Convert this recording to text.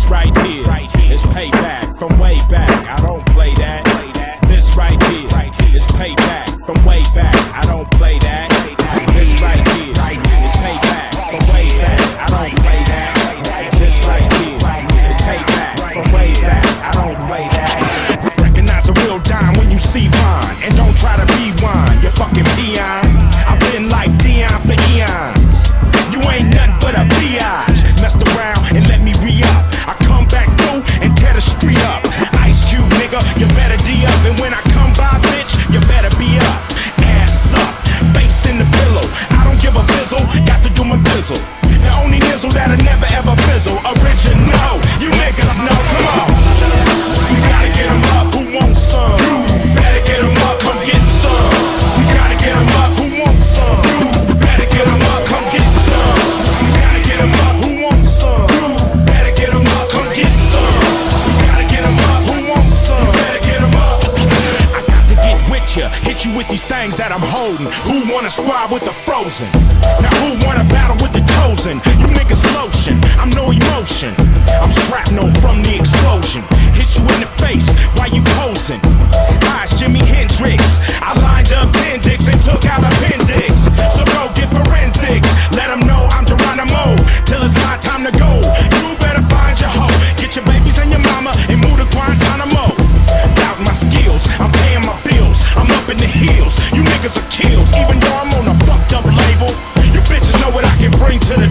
This right here is payback from way back. I don't play that. This right here is payback from way back. I don't play that. This right here is payback from way back. I don't play that. This right here is payback from way back. I don't play that. Recognize a real dime when you see mine, and don't try to be wine, you fucking peon. I've been like Dion for eons. You ain't nothing but a biatch. Messed around and let me re-up. I come back through and tear the street up. Ice Cube, nigga, you better D up. And when I come by, bitch, you better be up. Ass up, bass in the pillow. I don't give a fizzle, got to do my bizzle. The only nizzle that'll never ever fizzle. Original, you niggas know, come on. You gotta get 'em up, who wants some? You better get 'em up, come get some. You gotta get 'em up, who wants some? You better get 'em up, come get some. You gotta get 'em up, who wants some? You better get 'em up, come get some. You gotta get 'em up, who wants some? You better get 'em up. I got to get with ya, hit you with these things that I'm holding. Who wanna squad with the frozen? Now who wanna battle with the chosen? You niggas lotion, I'm no emotion. I'm shrapnel from the explosion. Hit you in the face while you posing. Eyes Jimi Hendrix, I lined up appendix and took out appendix. So go get forensics, let them know I'm Geronimo. Till it's my time to go, you better find your hoe. Get your babies and your mama and move to Guantanamo. Doubt my skills, I'm paying my bills. I'm up in the hills, you niggas are kills. Even though I'm on a fucked up label, you bitches know what I can bring to the